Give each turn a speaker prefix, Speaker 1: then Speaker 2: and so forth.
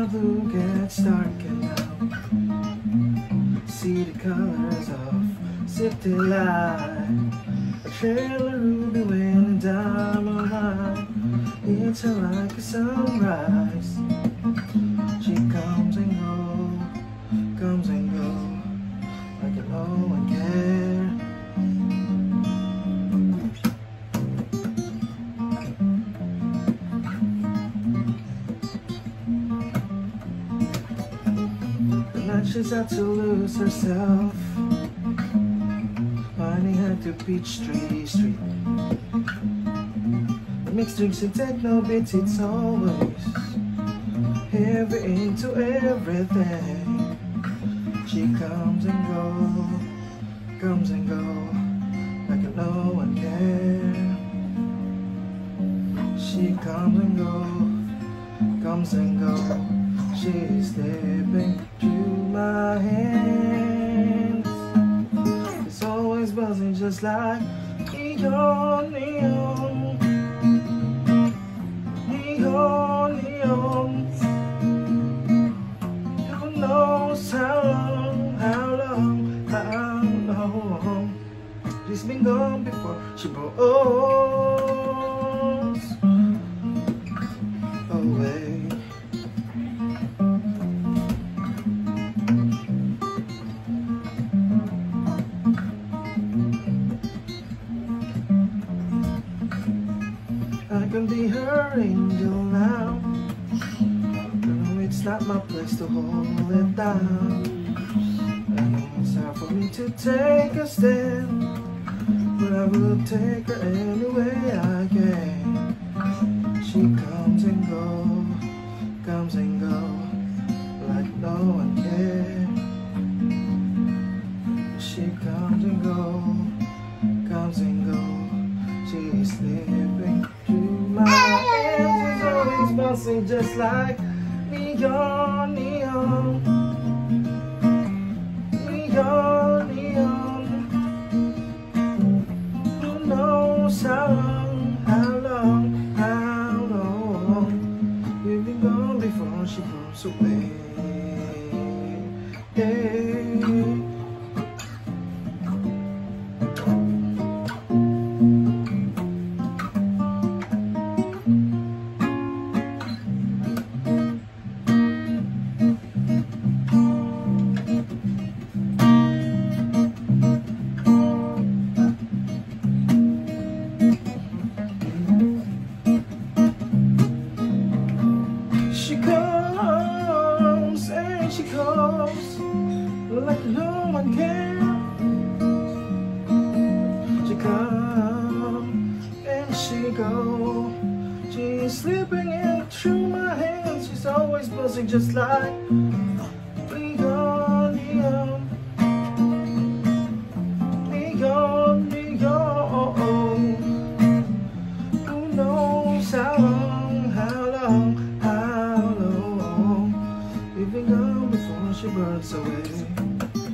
Speaker 1: blue gets dark and now see the colors of city light. A trail of ruby wind down my line. It's like a sunrise. She comes and goes like no one cares. She's out to lose herself, finding her to Peachtree Street. Mixed drinks and techno beats, it's always heavy into everything. She comes and goes, like no one cares. She comes and goes, she's slipping through my hands. It's always buzzing just like neon, neon, neon, neon. Who knows how long she's been gone before she blows away. I can be her angel now. No, it's not my place to hold it down. I know it's hard for me to take a stand, but I will take her any way I can. She comes and goes, like no one cares. She comes and goes, she's slipping through my hands. It's always bouncing just like neon, neon, neon, neon. Who knows how long we've been gone before she goes away. She comes and she goes like no one cares. She comes and she goes, she's slipping in through my hands. She's always buzzing just like neon, neon, neon, neon. Who knows how long we've been gone before she burns away.